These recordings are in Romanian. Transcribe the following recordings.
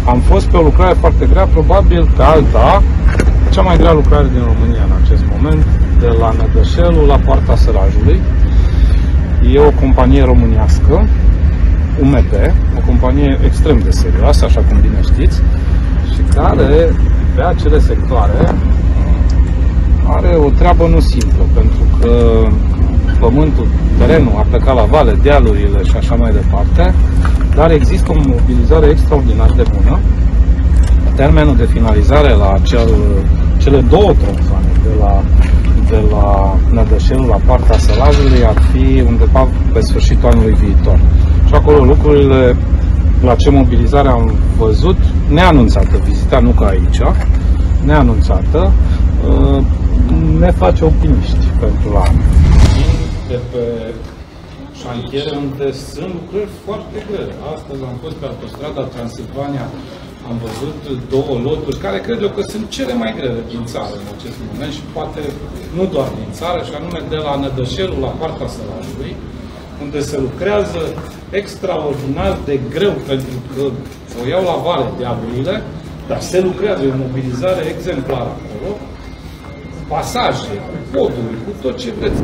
Am fost pe o lucrare foarte grea, probabil pe alta, cea mai grea lucrare din România în acest moment, de la Nădășelul la Poarta Sărajului. E o companie românească, UMP, o companie extrem de serioasă, așa cum bine știți, și care, pe acele sectoare, are o treabă nu simplă, pentru că pământul, terenul a plecat la vale, dealurile și așa mai departe, dar există o mobilizare extraordinar de bună. Termenul de finalizare la cele două tronsoane de la Nădășelul la Poarta Sărajului ar fi undeva pe sfârșitul anului viitor. Și acolo lucrurile, la ce mobilizare am văzut, neanunțată, vizita nu ca aici, neanunțată, ne face optimiști pentru la anul. De pe șantiere unde sunt lucrări foarte grele. Astăzi am fost pe autostrada Transilvania, am văzut două loturi care cred eu că sunt cele mai grele din țară în acest moment și poate nu doar din țară, și anume de la Nădășelul la Poarta Sărajului, unde se lucrează extraordinar de greu, pentru că o iau la vale dealurile, dar se lucrează, e o mobilizare exemplară acolo, pasaje, cu poduri, cu tot ce vreți.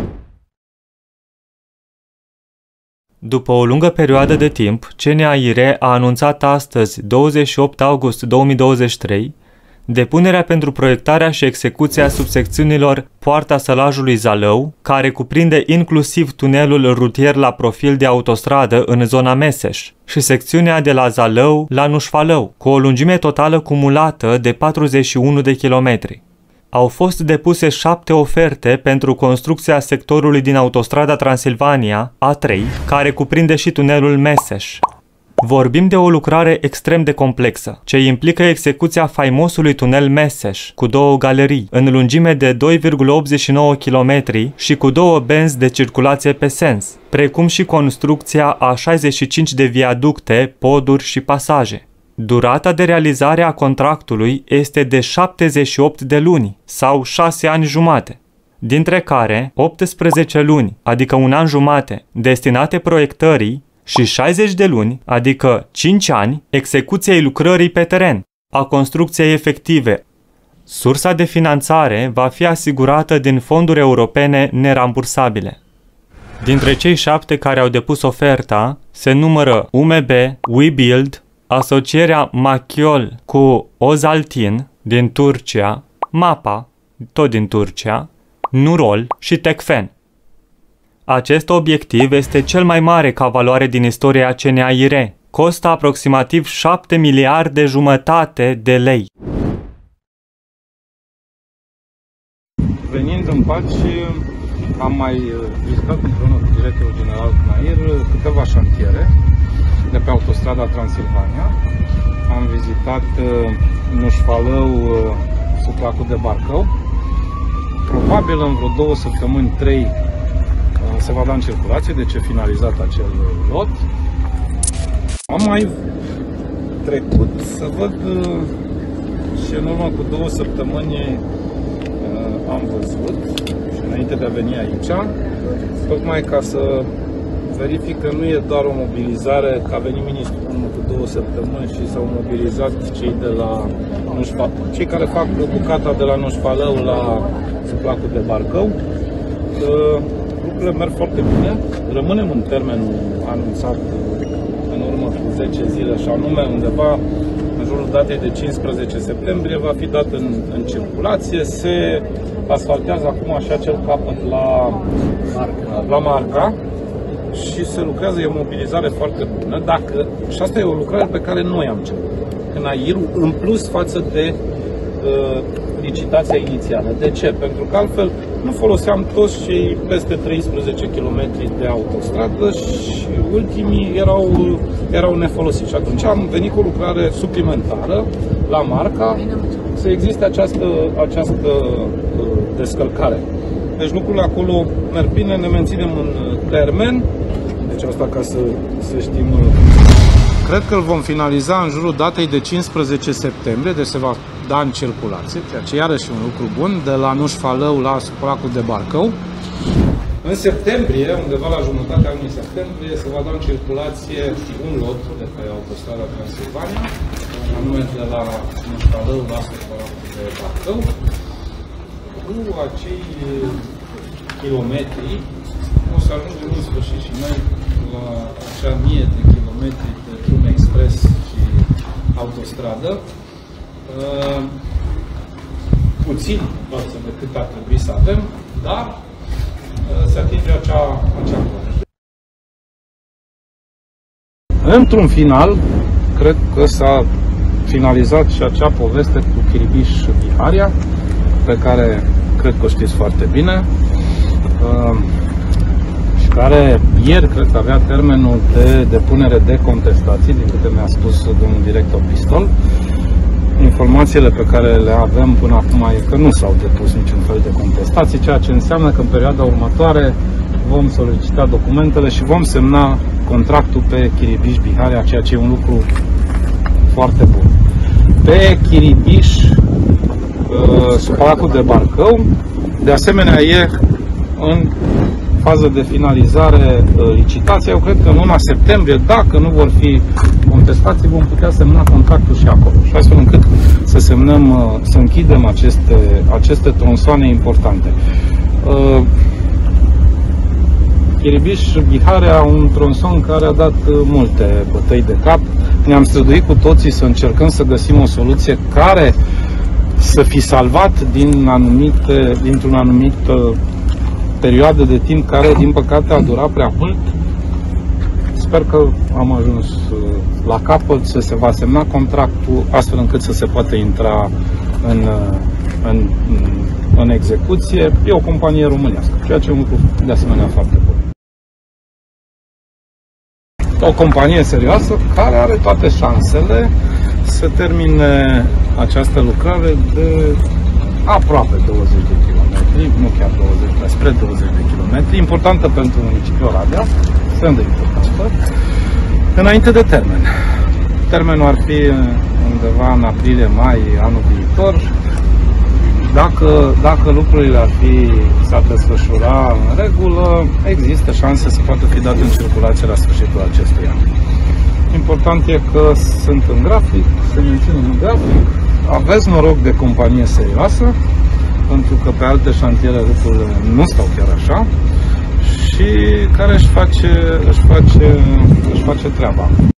După o lungă perioadă de timp, CNAIR a anunțat astăzi, 28 august 2023, depunerea pentru proiectarea și execuția subsecțiunilor Poarta Sălajului Zalău, care cuprinde inclusiv tunelul rutier la profil de autostradă în zona Meseș, și secțiunea de la Zalău la Nușfalău, cu o lungime totală cumulată de 41 de kilometri. Au fost depuse 7 oferte pentru construcția sectorului din autostrada Transilvania, A3, care cuprinde și tunelul Meseș. Vorbim de o lucrare extrem de complexă, ce implică execuția faimosului tunel Meseș, cu 2 galerii, în lungime de 2,89 km și cu 2 benzi de circulație pe sens, precum și construcția a 65 de viaducte, poduri și pasaje. Durata de realizare a contractului este de 78 de luni sau 6 ani jumate, dintre care 18 luni, adică un an jumate, destinate proiectării și 60 de luni, adică 5 ani, execuției lucrării pe teren, a construcției efective. Sursa de finanțare va fi asigurată din fonduri europene nerambursabile. Dintre cei 7 care au depus oferta se numără UMB, WeBuild, asocierea Machiol cu Ozaltin din Turcia, MAPA, tot din Turcia, Nurol și Tecfen. Acest obiectiv este cel mai mare ca valoare din istoria CNAIR. Costă aproximativ 7 miliarde jumătate de lei. Venind în Paci, am mai vizitat împreună cu directorul general CNAIR câteva șantiere de pe autostrada Transilvania. Am vizitat Nușfalău, Suplacul de Barcău. Probabil în vreo 2 săptămâni, 3, se va da în circulație, deci e finalizat acel lot. Am mai trecut să văd și în urmă cu 2 săptămâni am văzut, și înainte de a veni aici, tocmai ca să verific că nu e doar o mobilizare, că a venit ministrul în urmă cu 2 săptămâni și s-au mobilizat cei de la cei care fac bucata de la Nușfalău la Suplacul de Barcău. Lucrurile merg foarte bine. Rămânem în termenul anunțat în urmă cu 10 zile, și anume undeva în jurul datei de 15 septembrie va fi dat în circulație. Se asfaltează acum și acel capăt la Marca și se lucrează, e o mobilizare foarte bună. Și asta e o lucrare pe care noi am cerut CNAIR-ul, în plus față de licitația inițială. De ce? Pentru că altfel nu foloseam toți cei peste 13 km de autostradă și ultimii erau nefolosiți. Și atunci am venit cu o lucrare suplimentară la Marca să existe această descărcare. Deci lucrurile acolo merg bine, ne menținem în termen. Deci asta ca să știm. Cred că îl vom finaliza în jurul datei de 15 septembrie, deci se va da în circulație, ceea ce iarăși un lucru bun, de la Nușfalău la Suplacul de Barcău. În septembrie, undeva la jumătatea anului septembrie, se va da în circulație un lot de pe autostrada Transilvania, anume de la Mușcalău la Sfătăratul de Bacău, cu acei kilometri. O să ajungem în sfârșit și noi la acea 1000 de kilometri de drum expres și autostradă. Puțin față de cât ar trebui să avem, dar se atinge acea cotă. Într-un final, cred că s-a finalizat și acea poveste cu Chiribiș-Biharia, pe care cred că o știți foarte bine, și care ieri cred că avea termenul de depunere de contestații, din câte mi-a spus domnul director Pistol. Informațiile pe care le avem până acum e că nu s-au depus niciun fel de contestații, ceea ce înseamnă că în perioada următoare vom solicita documentele și vom semna contractul pe Chiribiș-Biharia, ceea ce e un lucru foarte bun. Pe Chiribiș, sub Palacul de Bacău, de asemenea e în fază de finalizare licitația. Eu cred că în luna septembrie, dacă nu vor fi contestații, vom putea semna contractul și acolo. Și astfel încât să semnăm, să închidem aceste tronsoane importante. Chiribiș-Biharia, un tronson care a dat multe bătăi de cap. Ne-am străduit cu toții să încercăm să găsim o soluție care să fi salvat dintr-un anumit perioadă de timp care, din păcate, a durat prea mult. Sper că am ajuns la capăt, să se va semna contractul astfel încât să se poată intra în execuție. E o companie românească, ceea ce e un lucru de asemenea foarte bun. O companie serioasă care are toate șansele să termine această lucrare de aproape 20 de kilometri, nu chiar 20, dar spre 20 de kilometri, importantă pentru municipiul Oradea, extrem de importantă, înainte de termen. Termenul ar fi undeva în aprilie-mai anul viitor. Dacă lucrurile s-ar desfășura în regulă, există șanse să poată fi dat în circulație la sfârșitul acestui an. Important e că sunt în grafic, se mențin în grafic, aveți noroc de companie serioasă, pentru că pe alte șantiere lucrurile nu stau chiar așa, și care își face treaba.